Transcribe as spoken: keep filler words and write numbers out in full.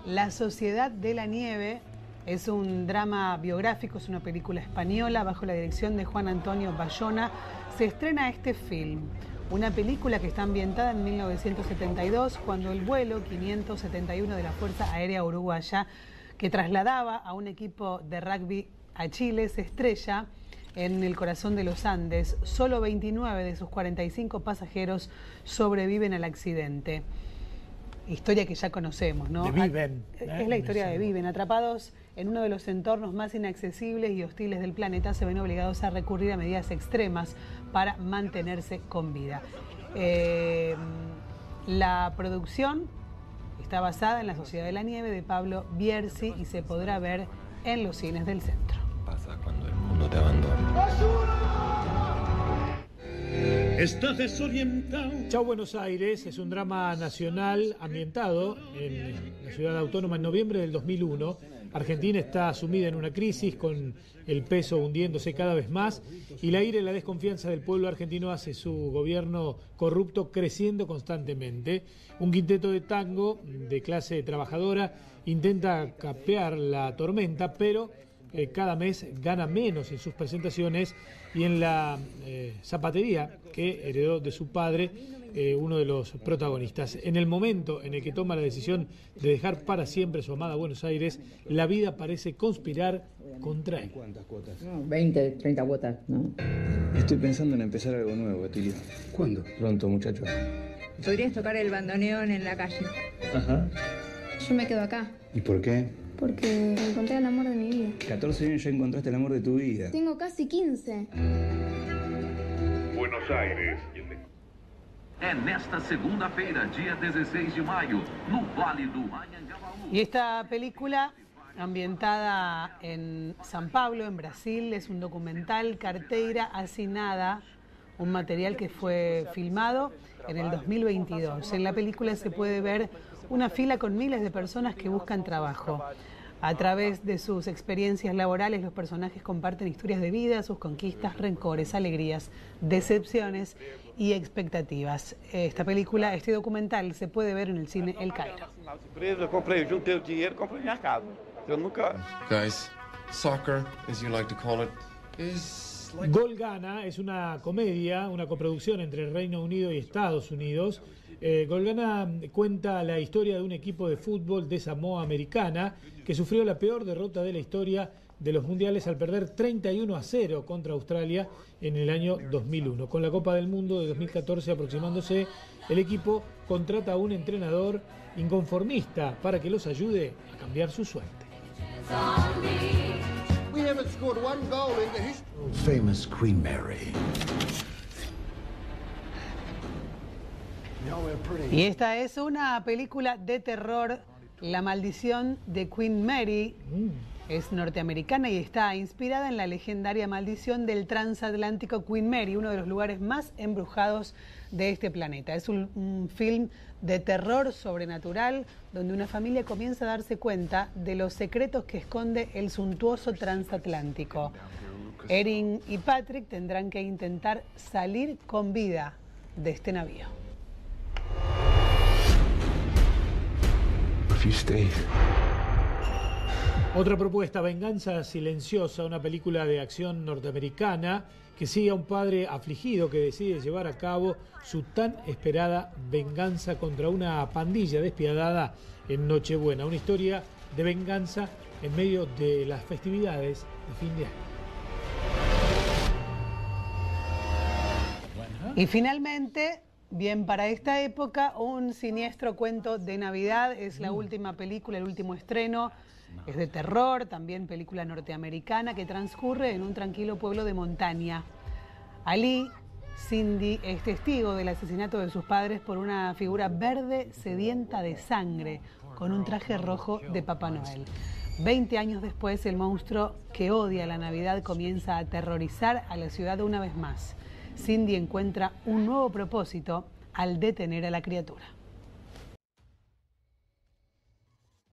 La Sociedad de la Nieve es un drama biográfico, es una película española bajo la dirección de Juan Antonio Bayona. Se estrena este film, una película que está ambientada en mil novecientos setenta y dos, cuando el vuelo quinientos setenta y uno de la Fuerza Aérea Uruguaya, que trasladaba a un equipo de rugby a Chile, se estrella en el corazón de los Andes. Solo veintinueve de sus cuarenta y cinco pasajeros sobreviven al accidente. Historia que ya conocemos, ¿no? De Viven. Es la historia de Viven. Atrapados en uno de los entornos más inaccesibles y hostiles del planeta, se ven obligados a recurrir a medidas extremas para mantenerse con vida. Eh, la producción está basada en La Sociedad de la Nieve de Pablo Bierzi y se podrá ver en los cines del centro. Pasa cuando el mundo te abandona. Estás desorientado. Chau Buenos Aires es un drama nacional ambientado en la ciudad autónoma en noviembre del dos mil uno. Argentina está sumida en una crisis con el peso hundiéndose cada vez más y la ira y la desconfianza del pueblo argentino hace su gobierno corrupto creciendo constantemente. Un quinteto de tango de clase trabajadora intenta capear la tormenta, pero Eh, cada mes gana menos en sus presentaciones y en la eh, zapatería que heredó de su padre, eh, uno de los protagonistas. En el momento en el que toma la decisión de dejar para siempre su amada Buenos Aires, la vida parece conspirar contra él. ¿Cuántas cuotas? No, veinte, treinta cuotas, ¿no? Estoy pensando en empezar algo nuevo, Atilio. ¿Cuándo? Pronto, muchacho. Podrías tocar el bandoneón en la calle. Ajá. Yo me quedo acá, ¿Y por qué? porque encontré el amor de mi vida. catorce años ya encontraste el amor de tu vida. Tengo casi quince. Buenos Aires. É nesta segunda-feira, dia dezesseis de maio, no Vale do Anhangabaú. Y esta película, ambientada en San Pablo, en Brasil, es un documental, Carteira Assinada, un material que fue filmado en el dos mil veintidós. En la película se puede ver una fila con miles de personas que buscan trabajo. A través de sus experiencias laborales, los personajes comparten historias de vida, sus conquistas, rencores, alegrías, decepciones y expectativas. Esta película, este documental, se puede ver en el cine El Cairo. Eu comprei, juntei o dinheiro, comprei minha casa. Eu nunca. Guys, soccer, as you like to call it, is like... Gol Gana es una comedia, una coproducción entre Reino Unido y Estados Unidos. Eh, Gol Gana cuenta la historia de un equipo de fútbol de Samoa Americana que sufrió la peor derrota de la historia de los mundiales al perder treinta y uno a cero contra Australia en el año dos mil uno. Con la Copa del Mundo de dos mil catorce aproximándose, el equipo contrata a un entrenador inconformista para que los ayude a cambiar su suerte. We haven't scored one goal in the history. Famous Queen Mary. Y esta es una película de terror, La maldición de Queen Mary. Es norteamericana y está inspirada en la legendaria maldición del transatlántico Queen Mary, uno de los lugares más embrujados de este planeta. Es un, un film de terror sobrenatural donde una familia comienza a darse cuenta de los secretos que esconde el suntuoso transatlántico. Erin y Patrick tendrán que intentar salir con vida de este navío. If you stay. Otra propuesta, Venganza Silenciosa, una película de acción norteamericana que sigue a un padre afligido que decide llevar a cabo su tan esperada venganza contra una pandilla despiadada en Nochebuena. Una historia de venganza en medio de las festividades de fin de año. Y finalmente, bien para esta época, Un siniestro cuento de Navidad. Es la última película, el último estreno. Es de terror, también película norteamericana que transcurre en un tranquilo pueblo de montaña. Ali, Cindy, es testigo del asesinato de sus padres por una figura verde sedienta de sangre con un traje rojo de Papá Noel. Veinte años después, el monstruo que odia la Navidad comienza a aterrorizar a la ciudad una vez más. Cindy encuentra un nuevo propósito al detener a la criatura.